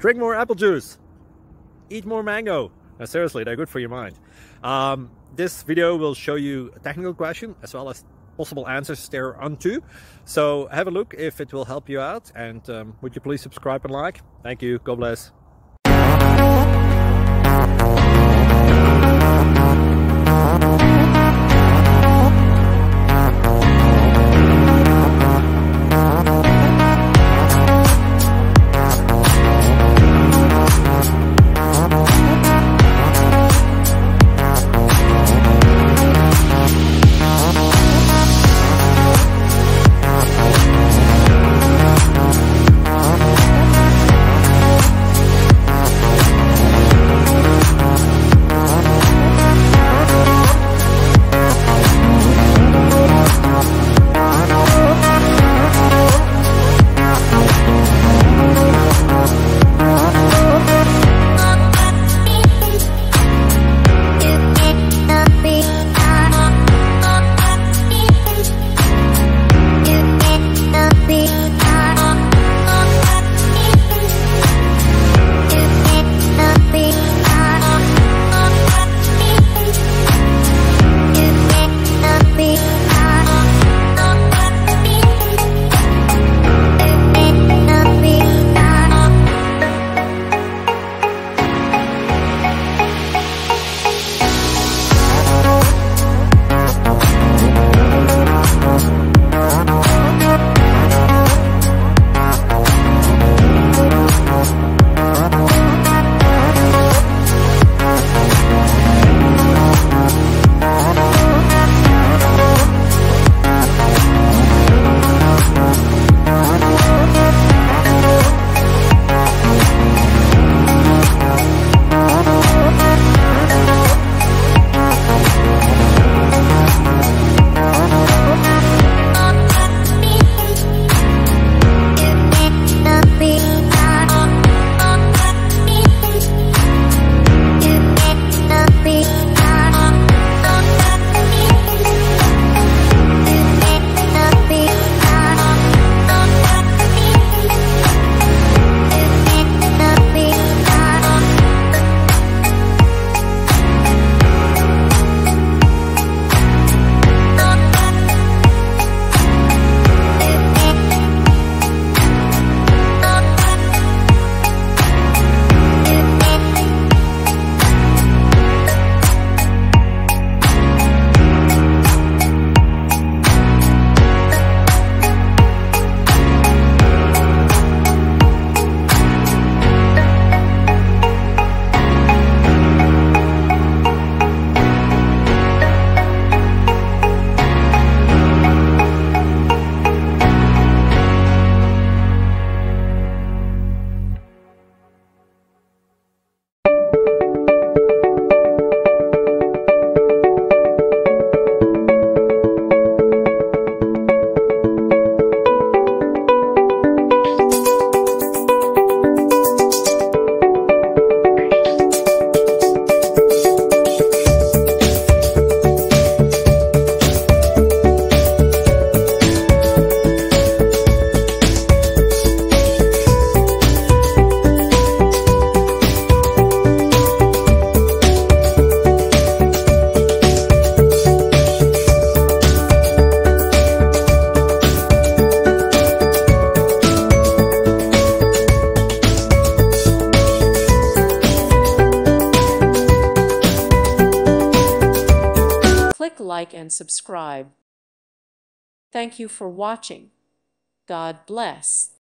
Drink more apple juice. Eat more mango. Now, seriously, they're good for your mind. This video will show you a technical question as well as possible answers thereunto. So have a look if it will help you out, and would you please subscribe and like? Thank you. God bless. Like and subscribe. Thank you for watching. God bless.